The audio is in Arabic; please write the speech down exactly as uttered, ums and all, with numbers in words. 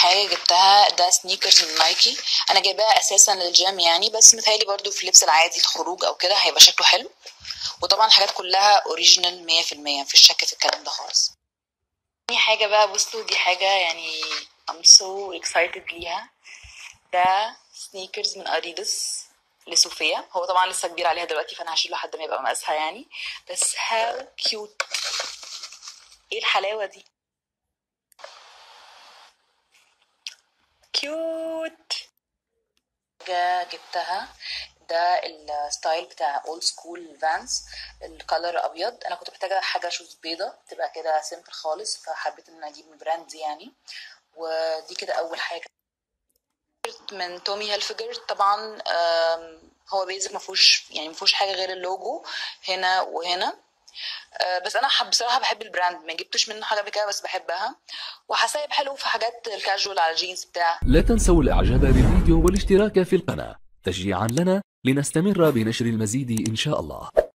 حاجة جبتها ده سنيكرز من نايكي. انا جايباها اساسا للجيم يعني، بس متهيألي برضو في اللبس العادي الخروج او كده هيبقى شكله حلو. وطبعا الحاجات كلها اوريجينال مية في المية، مفيش شك في الكلام ده خالص. تاني حاجة بقى، بصوا دي حاجة يعني I'm so excited ليها. ده سنيكرز من اديداس لصوفيا. هو طبعا لسه كبير عليها دلوقتي فانا هشيله لحد ما يبقى مقاسها يعني، بس هاو كيوت. ايه الحلاوة دي، كيوت. حاجة جبتها ده الستايل بتاع اولد سكول فانس، الكالر ابيض. انا كنت محتاجه حاجه شوز بيضه تبقى كده سيمبل خالص، فحبيت ان اجيب من البراند دي يعني. ودي كده اول حاجه من تومي هيلفيجر. طبعا هو بيزك مفهوش يعني مفهوش حاجه غير اللوجو هنا وهنا. بس انا حب بصراحه بحب البراند، ما جبتش منه حاجه بكده بس بحبها، وحسايب حلو في حاجات الكاجوال على الجينز بتاع. لا تنسوا الاعجاب بالفيديو والاشتراك في القناة تشجيعا لنا لنستمر بنشر المزيد إن شاء الله.